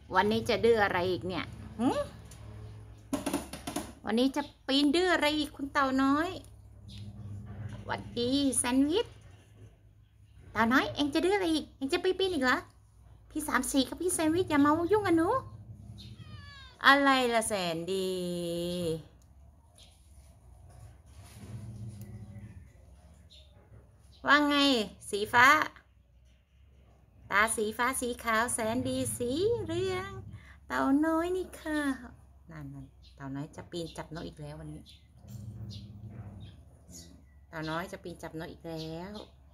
วันนี้จะดื้ออะไรอีกเนี่ยวันนี้จะปีนดื้ออะไรอีกคุณเต่าน้อยหวัดดีแซนด์วิชเต่าน้อยเอ็งจะดื้ออะไรอีกเอ็งจะไปปีนอีกเหรอพี่34กับพี่แซนด์วิชอย่ามายุ่งกันหนูอะไรล่ะแสนดีว่าไงสีฟ้าตาสีฟ้าสีขาวแสนดีสีเรืองเต่าน้อยนี่ค่ะนั่นเต่าน้อยจะปีนจับนกอีกแล้ววันนี้เต่าน้อยจะปีนจับนกอีกแล้ว